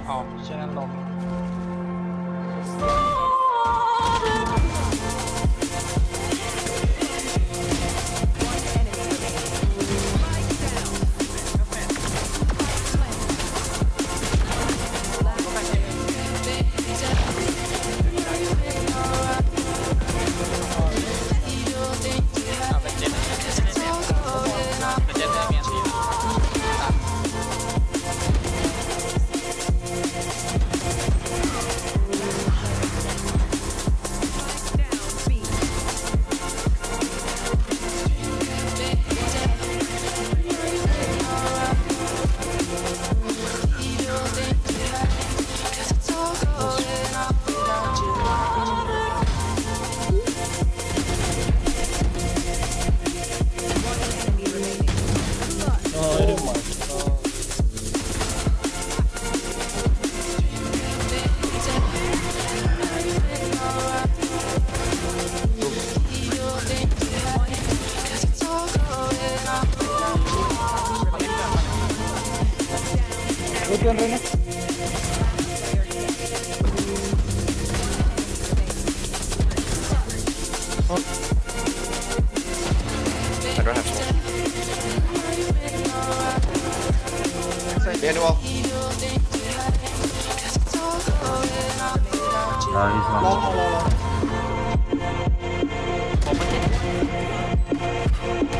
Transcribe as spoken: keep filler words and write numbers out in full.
อ๋อเช่นนั้นลงReyna. Oh. I don't have smoke. Behind the wall. Uh, he's long. Long, long, long, long.